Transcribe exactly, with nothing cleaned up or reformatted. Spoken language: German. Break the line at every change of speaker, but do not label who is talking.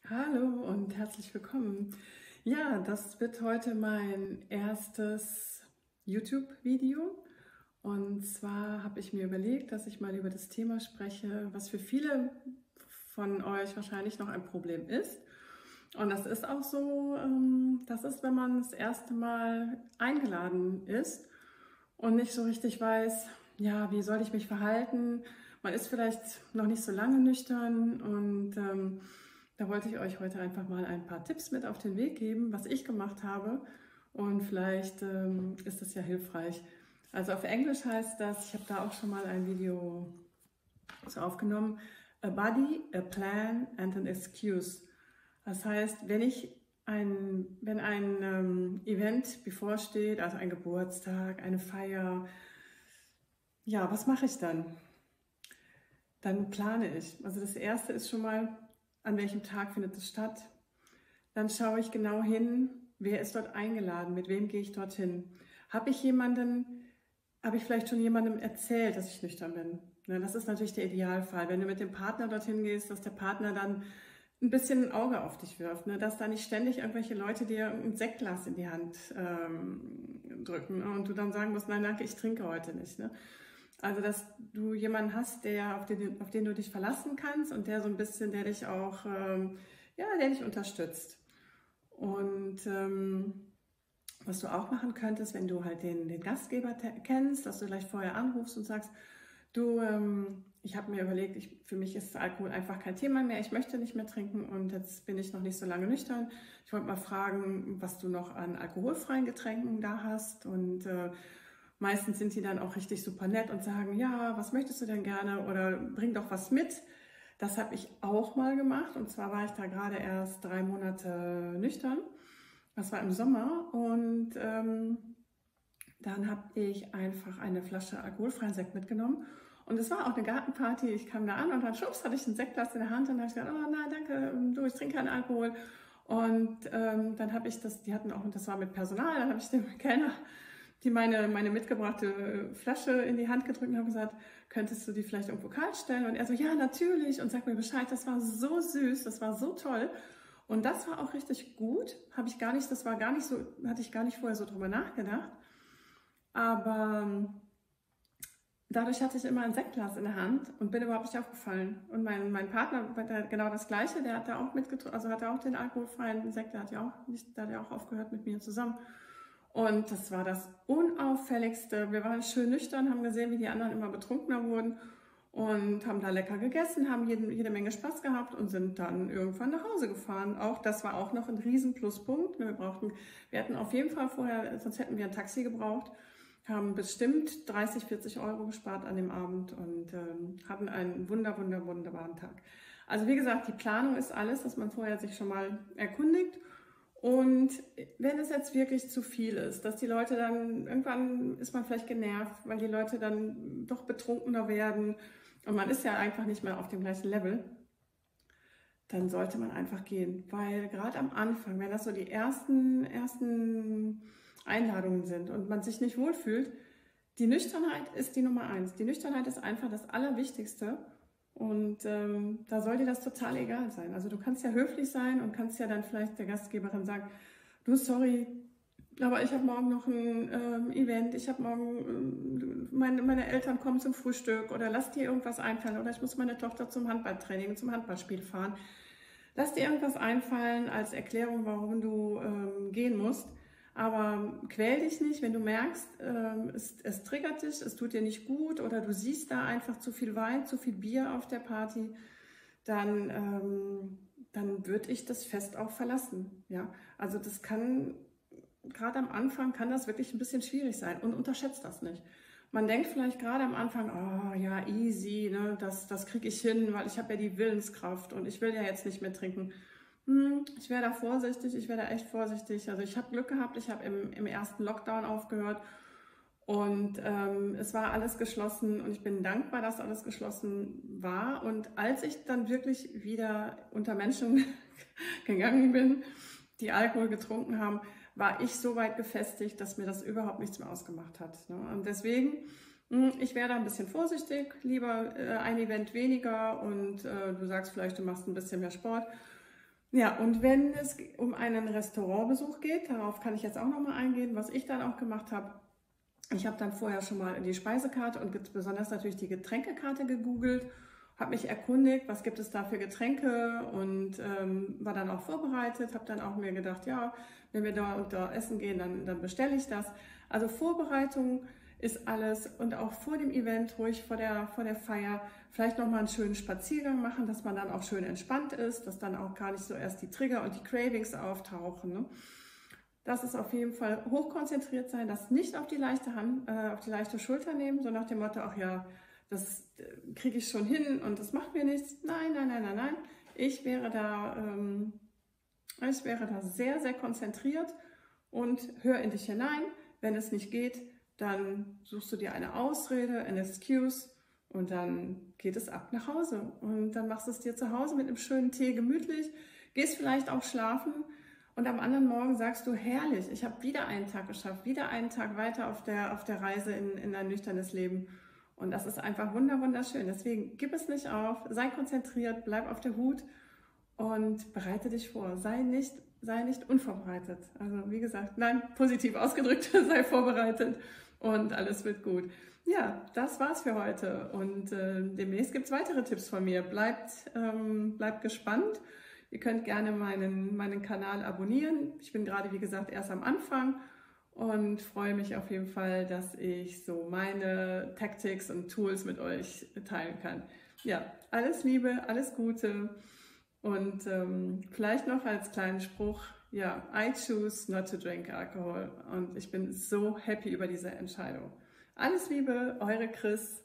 Hallo und herzlich willkommen. Ja, das wird heute mein erstes YouTube-Video. Und zwar habe ich mir überlegt, dass ich mal über das Thema spreche, was für viele von euch wahrscheinlich noch ein Problem ist. Und das ist auch so, ähm, das ist, wenn man das erste Mal eingeladen ist und nicht so richtig weiß, ja, wie soll ich mich verhalten? Man ist vielleicht noch nicht so lange nüchtern und ähm, da wollte ich euch heute einfach mal ein paar Tipps mit auf den Weg geben, was ich gemacht habe, und vielleicht ähm, ist das ja hilfreich. Also auf Englisch heißt das, ich habe da auch schon mal ein Video so aufgenommen, a body, a plan and an excuse. Das heißt, wenn ich ein, wenn ein ähm, Event bevorsteht, also ein Geburtstag, eine Feier, ja, was mache ich dann? Dann plane ich. Also das erste ist schon mal, an welchem Tag findet es statt. Dann schaue ich genau hin, wer ist dort eingeladen, mit wem gehe ich dorthin. Habe ich jemanden, habe ich vielleicht schon jemandem erzählt, dass ich nüchtern bin? Na, das ist natürlich der Idealfall. Wenn du mit dem Partner dorthin gehst, dass der Partner dann ein bisschen ein Auge auf dich wirft, ne? Dass da nicht ständig irgendwelche Leute dir ein Sektglas in die Hand ähm, drücken, ne? Und du dann sagen musst, nein, danke, ich trinke heute nicht. Ne? Also, dass du jemanden hast, der, auf, den, auf den du dich verlassen kannst und der so ein bisschen, der dich auch, ähm, ja, der dich unterstützt. Und ähm, was du auch machen könntest, wenn du halt den, den Gastgeber kennst, dass du vielleicht vorher anrufst und sagst, du, ähm, ich habe mir überlegt, ich, für mich ist Alkohol einfach kein Thema mehr, ich möchte nicht mehr trinken und jetzt bin ich noch nicht so lange nüchtern. Ich wollte mal fragen, was du noch an alkoholfreien Getränken da hast, und äh, meistens sind die dann auch richtig super nett und sagen, ja, was möchtest du denn gerne oder bring doch was mit. Das habe ich auch mal gemacht, und zwar war ich da gerade erst drei Monate nüchtern. Das war im Sommer, und ähm, dann habe ich einfach eine Flasche alkoholfreien Sekt mitgenommen. Und es war auch eine Gartenparty. Ich kam da an und dann schubs hatte ich ein Sektglas in der Hand und habe ich gesagt, oh nein, danke, du, ich trinke keinen Alkohol. Und ähm, dann habe ich das, die hatten auch, und das war mit Personal, dann habe ich dem Kellner die meine, meine mitgebrachte Flasche in die Hand gedrückt und habe gesagt, könntest du die vielleicht irgendwo kalt stellen? Und er so, ja, natürlich, und sag mir Bescheid. Das war so süß, das war so toll. Und das war auch richtig gut. Habe ich gar nicht, das war gar nicht so, hatte ich gar nicht vorher so drüber nachgedacht. Aber dadurch hatte ich immer ein Sektglas in der Hand und bin überhaupt nicht aufgefallen. Und mein, mein Partner, genau das Gleiche, der hat da auch mitgetrunken, also hat er auch den alkoholfreien Sekt, der hat ja auch nicht, der hat ja auch aufgehört mit mir zusammen. Und das war das Unauffälligste. Wir waren schön nüchtern, haben gesehen, wie die anderen immer betrunkener wurden und haben da lecker gegessen, haben jede, jede Menge Spaß gehabt und sind dann irgendwann nach Hause gefahren. Auch das war auch noch ein riesen Pluspunkt. Wir brauchten, wir hatten auf jeden Fall vorher, sonst hätten wir ein Taxi gebraucht, haben bestimmt dreißig, vierzig Euro gespart an dem Abend und ähm, hatten einen wunder, wunder, wunderbaren Tag. Also wie gesagt, die Planung ist alles, dass man vorher sich schon mal erkundigt. Und wenn es jetzt wirklich zu viel ist, dass die Leute dann, irgendwann ist man vielleicht genervt, weil die Leute dann doch betrunkener werden und man ist ja einfach nicht mehr auf dem gleichen Level, dann sollte man einfach gehen. Weil gerade am Anfang, wenn das so die ersten, ersten Einladungen sind und man sich nicht wohlfühlt, die Nüchternheit ist die Nummer eins. Die Nüchternheit ist einfach das Allerwichtigste. Und ähm, da soll dir das total egal sein. Also du kannst ja höflich sein und kannst ja dann vielleicht der Gastgeberin sagen, du, sorry, aber ich habe morgen noch ein ähm, Event, ich habe morgen, ähm, meine, meine Eltern kommen zum Frühstück oder lass dir irgendwas einfallen oder ich muss meine Tochter zum Handballtraining, zum Handballspiel fahren. Lass dir irgendwas einfallen als Erklärung, warum du ähm, gehen musst. Aber quäl dich nicht, wenn du merkst, ähm, es, es triggert dich, es tut dir nicht gut oder du siehst da einfach zu viel Wein, zu viel Bier auf der Party, dann, ähm, dann würde ich das Fest auch verlassen. Ja? Also das kann, gerade am Anfang kann das wirklich ein bisschen schwierig sein, und unterschätzt das nicht. Man denkt vielleicht gerade am Anfang, oh ja, easy, ne? das, das kriege ich hin, weil ich habe ja die Willenskraft und ich will ja jetzt nicht mehr trinken. Ich wäre da vorsichtig, ich wäre da echt vorsichtig. Also ich habe Glück gehabt, ich habe im, im ersten Lockdown aufgehört und ähm, es war alles geschlossen und ich bin dankbar, dass alles geschlossen war. Und als ich dann wirklich wieder unter Menschen gegangen bin, die Alkohol getrunken haben, war ich so weit gefestigt, dass mir das überhaupt nichts mehr ausgemacht hat. Ne? Und deswegen, ich wäre da ein bisschen vorsichtig, lieber äh, ein Event weniger und äh, du sagst vielleicht, du machst ein bisschen mehr Sport. Ja, und wenn es um einen Restaurantbesuch geht, darauf kann ich jetzt auch nochmal eingehen, was ich dann auch gemacht habe. Ich habe dann vorher schon mal die Speisekarte und besonders natürlich die Getränkekarte gegoogelt, habe mich erkundigt, was gibt es da für Getränke und ähm, war dann auch vorbereitet, habe dann auch mir gedacht, ja, wenn wir da und da essen gehen, dann, dann bestelle ich das. Also Vorbereitung ist alles und auch vor dem Event, ruhig vor der, vor der Feier, vielleicht nochmal einen schönen Spaziergang machen, dass man dann auch schön entspannt ist, dass dann auch gar nicht so erst die Trigger und die Cravings auftauchen. Ne? Das ist auf jeden Fall hochkonzentriert sein, das nicht auf die leichte Hand, äh, auf die leichte Schulter nehmen, so nach dem Motto, ach ja, das kriege ich schon hin und das macht mir nichts. Nein, nein, nein, nein, nein. Ich wäre da, ähm, ich wäre da sehr, sehr konzentriert und hör in dich hinein. Wenn es nicht geht, dann suchst du dir eine Ausrede, ein Excuse und dann geht es ab nach Hause. Und dann machst du es dir zu Hause mit einem schönen Tee gemütlich, gehst vielleicht auch schlafen und am anderen Morgen sagst du, herrlich, ich habe wieder einen Tag geschafft, wieder einen Tag weiter auf der, auf der Reise in, in ein nüchternes Leben. Und das ist einfach wunderschön. Deswegen gib es nicht auf, sei konzentriert, bleib auf der Hut und bereite dich vor. Sei nicht, sei nicht unvorbereitet. Also wie gesagt, nein, positiv ausgedrückt, sei vorbereitet und alles wird gut. Ja, das war's für heute und äh, demnächst gibt es weitere Tipps von mir. Bleibt, ähm, bleibt gespannt. Ihr könnt gerne meinen, meinen Kanal abonnieren. Ich bin gerade, wie gesagt, erst am Anfang und freue mich auf jeden Fall, dass ich so meine Tactics und Tools mit euch teilen kann. Ja, alles Liebe, alles Gute und ähm, vielleicht noch als kleinen Spruch, ja, I choose not to drink alcohol und ich bin so happy über diese Entscheidung. Alles Liebe, eure Chris.